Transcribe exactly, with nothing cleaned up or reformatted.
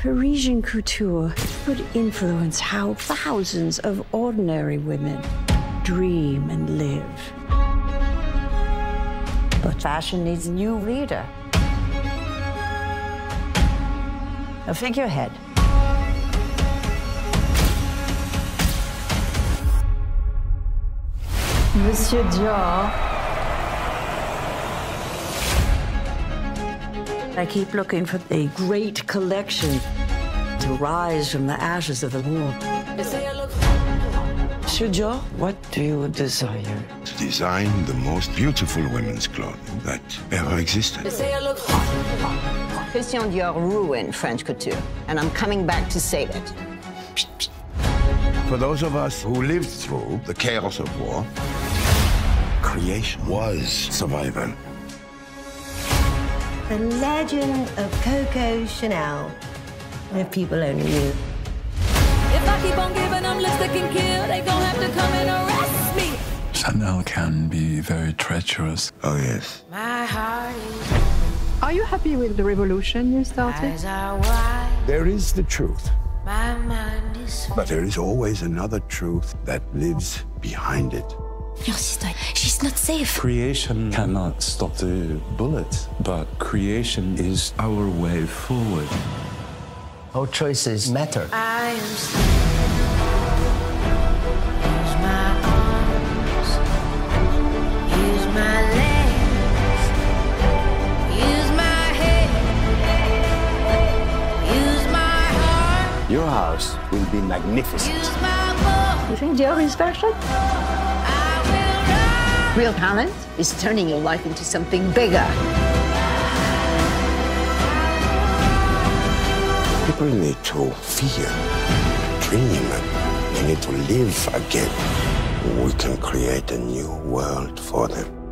Parisian couture could influence how thousands of ordinary women dream and live. But fashion needs a new leader. A figurehead. Monsieur Dior. I keep looking for a great collection to rise from the ashes of the war. Monsieur Dior, what do you desire? To design the most beautiful women's clothing that ever existed. Christian Dior ruined French couture, and I'm coming back to save it. For those of us who lived through the chaos of war, creation was survival. The legend of Coco Chanel. If people only knew. If I keep on giving them lipstick and kill, they gon' have to come and arrest me. Chanel can be very treacherous. Oh, yes. My heart is... Are you happy with the revolution you started? Eyes are wide, There is the truth, my mind is... but there is always another truth that lives behind it. Your sister, she's not safe. Creation cannot stop the bullet, but creation is our way forward. Our choices matter. I am still. Use my arms, use my legs, use my head, use my heart, Your house will be magnificent. use my voice. You think Dior is fashion? I will run. Real talent is turning your life into something bigger. People need to feel, dream, they need to live again. We can create a new world for them.